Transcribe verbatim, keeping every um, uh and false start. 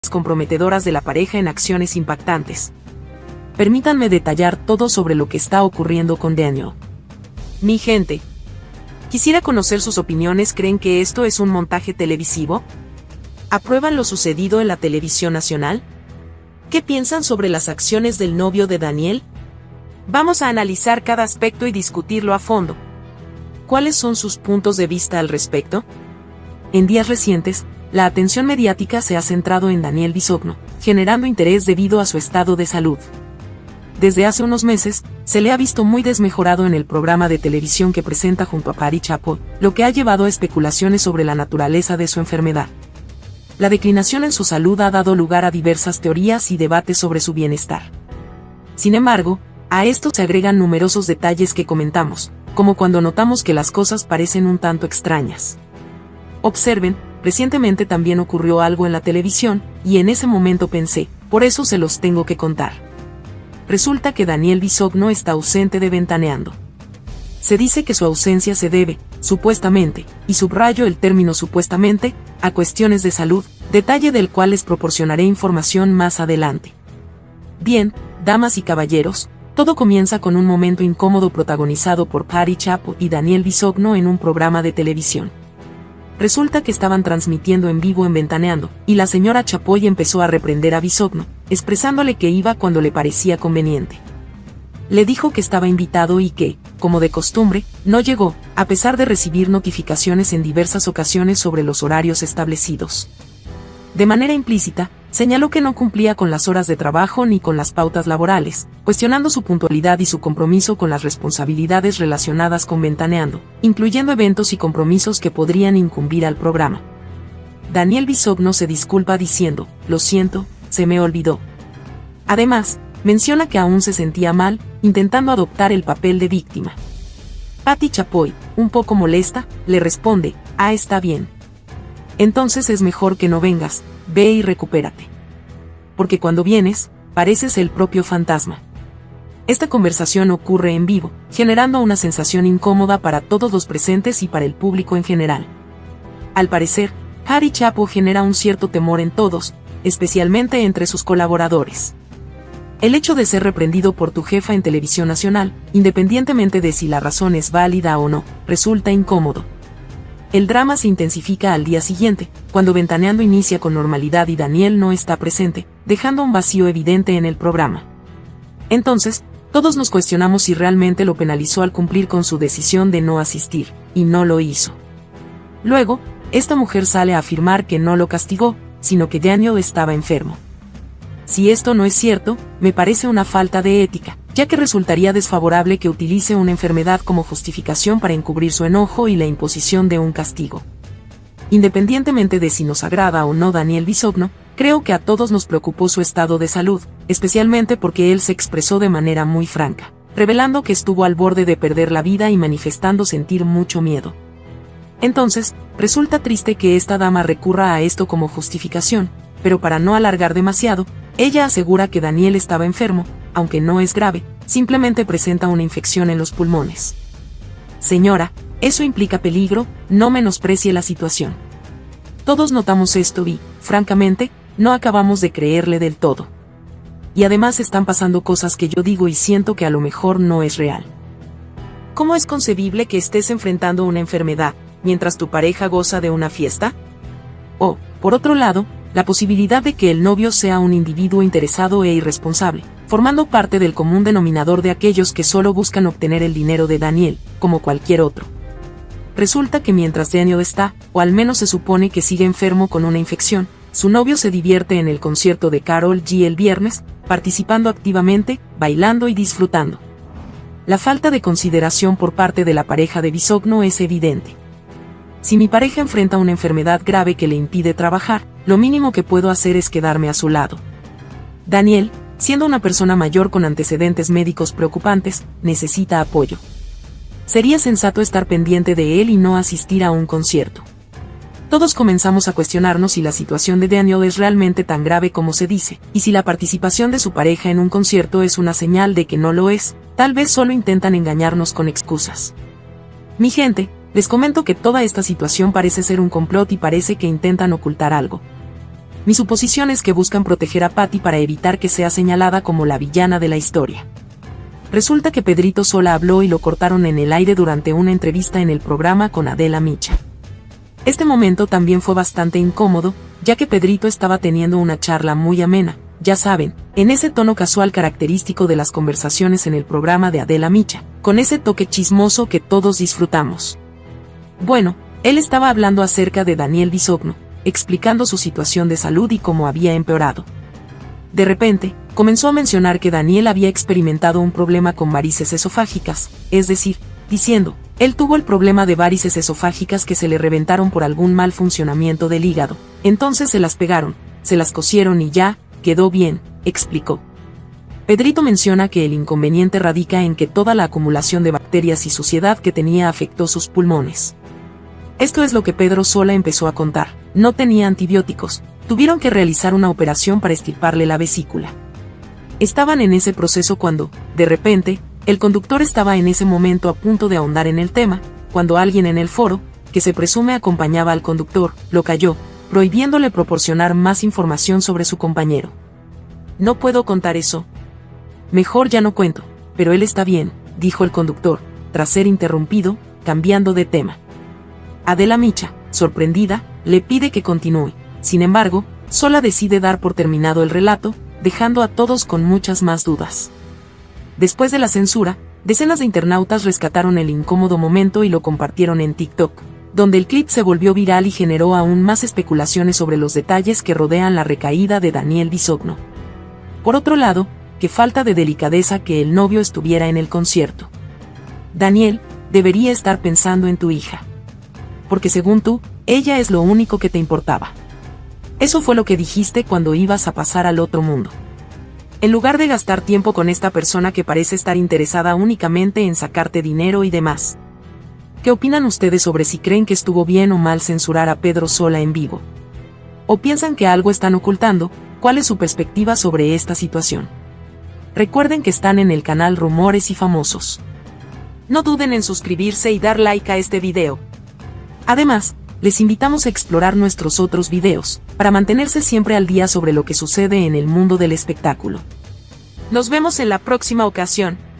comprometedoras de la pareja en acciones impactantes. Permítanme detallar todo sobre lo que está ocurriendo con Daniel. Mi gente, quisiera conocer sus opiniones. ¿Creen que esto es un montaje televisivo? ¿Aprueban lo sucedido en la televisión nacional? ¿Qué piensan sobre las acciones del novio de Daniel? Vamos a analizar cada aspecto y discutirlo a fondo. ¿Cuáles son sus puntos de vista al respecto? En días recientes, la atención mediática se ha centrado en Daniel Bisogno, generando interés debido a su estado de salud. Desde hace unos meses, se le ha visto muy desmejorado en el programa de televisión que presenta junto a Patti Chapoy, lo que ha llevado a especulaciones sobre la naturaleza de su enfermedad. La declinación en su salud ha dado lugar a diversas teorías y debates sobre su bienestar. Sin embargo, a esto se agregan numerosos detalles que comentamos, como cuando notamos que las cosas parecen un tanto extrañas. Observen, recientemente también ocurrió algo en la televisión, y en ese momento pensé, por eso se los tengo que contar. Resulta que Daniel Bisogno está ausente de Ventaneando. Se dice que su ausencia se debe, supuestamente, y subrayo el término supuestamente, a cuestiones de salud, detalle del cual les proporcionaré información más adelante. Bien, damas y caballeros, todo comienza con un momento incómodo protagonizado por Patti Chapoy y Daniel Bisogno en un programa de televisión. Resulta que estaban transmitiendo en vivo en Ventaneando, y la señora Chapoy empezó a reprender a Bisogno, expresándole que iba cuando le parecía conveniente. Le dijo que estaba invitado y que, como de costumbre, no llegó, a pesar de recibir notificaciones en diversas ocasiones sobre los horarios establecidos. De manera implícita, señaló que no cumplía con las horas de trabajo ni con las pautas laborales, cuestionando su puntualidad y su compromiso con las responsabilidades relacionadas con Ventaneando, incluyendo eventos y compromisos que podrían incumbir al programa. Daniel Bisogno se disculpa diciendo, lo siento, se me olvidó. Además, menciona que aún se sentía mal, intentando adoptar el papel de víctima. Patti Chapoy, un poco molesta, le responde, ah, está bien. Entonces es mejor que no vengas, ve y recupérate. Porque cuando vienes, pareces el propio fantasma. Esta conversación ocurre en vivo, generando una sensación incómoda para todos los presentes y para el público en general. Al parecer, Patti Chapoy genera un cierto temor en todos, especialmente entre sus colaboradores. El hecho de ser reprendido por tu jefa en televisión nacional, independientemente de si la razón es válida o no, resulta incómodo. El drama se intensifica al día siguiente, cuando Ventaneando inicia con normalidad y Daniel no está presente, dejando un vacío evidente en el programa. Entonces, todos nos cuestionamos si realmente lo penalizó al cumplir con su decisión de no asistir, y no lo hizo. Luego, esta mujer sale a afirmar que no lo castigó, sino que Daniel estaba enfermo. Si esto no es cierto, me parece una falta de ética, ya que resultaría desfavorable que utilice una enfermedad como justificación para encubrir su enojo y la imposición de un castigo. Independientemente de si nos agrada o no Daniel Bisogno, creo que a todos nos preocupó su estado de salud, especialmente porque él se expresó de manera muy franca, revelando que estuvo al borde de perder la vida y manifestando sentir mucho miedo. Entonces, resulta triste que esta dama recurra a esto como justificación, pero para no alargar demasiado, ella asegura que Daniel estaba enfermo, aunque no es grave, simplemente presenta una infección en los pulmones. Señora, eso implica peligro, no menosprecie la situación. Todos notamos esto y, francamente, no acabamos de creerle del todo. Y además están pasando cosas que yo digo y siento que a lo mejor no es real. ¿Cómo es concebible que estés enfrentando una enfermedad, mientras tu pareja goza de una fiesta? O, por otro lado, la posibilidad de que el novio sea un individuo interesado e irresponsable, formando parte del común denominador de aquellos que solo buscan obtener el dinero de Daniel, como cualquier otro. Resulta que mientras Daniel está, o al menos se supone que sigue enfermo con una infección, su novio se divierte en el concierto de Karol G el viernes, participando activamente, bailando y disfrutando. La falta de consideración por parte de la pareja de Bisogno es evidente. Si mi pareja enfrenta una enfermedad grave que le impide trabajar, lo mínimo que puedo hacer es quedarme a su lado. Daniel, siendo una persona mayor con antecedentes médicos preocupantes, necesita apoyo. Sería sensato estar pendiente de él y no asistir a un concierto. Todos comenzamos a cuestionarnos si la situación de Daniel es realmente tan grave como se dice, y si la participación de su pareja en un concierto es una señal de que no lo es, tal vez solo intentan engañarnos con excusas. Mi gente, les comento que toda esta situación parece ser un complot y parece que intentan ocultar algo. Mi suposición es que buscan proteger a Patty para evitar que sea señalada como la villana de la historia. Resulta que Pedrito Sola habló y lo cortaron en el aire durante una entrevista en el programa con Adela Micha. Este momento también fue bastante incómodo, ya que Pedrito estaba teniendo una charla muy amena, ya saben, en ese tono casual característico de las conversaciones en el programa de Adela Micha, con ese toque chismoso que todos disfrutamos. Bueno, él estaba hablando acerca de Daniel Bisogno, explicando su situación de salud y cómo había empeorado. De repente, comenzó a mencionar que Daniel había experimentado un problema con varices esofágicas, es decir, diciendo, él tuvo el problema de varices esofágicas que se le reventaron por algún mal funcionamiento del hígado, entonces se las pegaron, se las cosieron y ya, quedó bien, explicó. Pedrito menciona que el inconveniente radica en que toda la acumulación de bacterias y suciedad que tenía afectó sus pulmones. Esto es lo que Pedro Sola empezó a contar, no tenía antibióticos, tuvieron que realizar una operación para extirparle la vesícula. Estaban en ese proceso cuando, de repente, el conductor estaba en ese momento a punto de ahondar en el tema, cuando alguien en el foro, que se presume acompañaba al conductor, lo calló, prohibiéndole proporcionar más información sobre su compañero. No puedo contar eso. Mejor ya no cuento, pero él está bien, dijo el conductor, tras ser interrumpido, cambiando de tema. Adela Micha, sorprendida, le pide que continúe. Sin embargo, Sola decide dar por terminado el relato, dejando a todos con muchas más dudas. Después de la censura, decenas de internautas rescataron el incómodo momento y lo compartieron en TikTok, donde el clip se volvió viral y generó aún más especulaciones sobre los detalles que rodean la recaída de Daniel Bisogno. Por otro lado, qué falta de delicadeza que el novio estuviera en el concierto. Daniel, debería estar pensando en tu hija. Porque según tú, ella es lo único que te importaba. Eso fue lo que dijiste cuando ibas a pasar al otro mundo. En lugar de gastar tiempo con esta persona que parece estar interesada únicamente en sacarte dinero y demás. ¿Qué opinan ustedes sobre si creen que estuvo bien o mal censurar a Pedro Sola en vivo? ¿O piensan que algo están ocultando? ¿Cuál es su perspectiva sobre esta situación? Recuerden que están en el canal Rumores y Famosos. No duden en suscribirse y dar like a este video. Además, les invitamos a explorar nuestros otros videos, para mantenerse siempre al día sobre lo que sucede en el mundo del espectáculo. Nos vemos en la próxima ocasión.